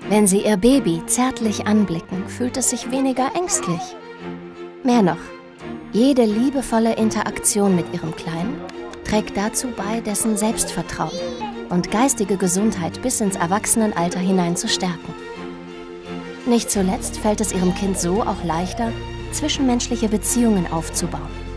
Wenn Sie Ihr Baby zärtlich anblicken, fühlt es sich weniger ängstlich. Mehr noch, jede liebevolle Interaktion mit Ihrem Kleinen trägt dazu bei, dessen Selbstvertrauen und geistige Gesundheit bis ins Erwachsenenalter hinein zu stärken. Nicht zuletzt fällt es Ihrem Kind so auch leichter, zwischenmenschliche Beziehungen aufzubauen.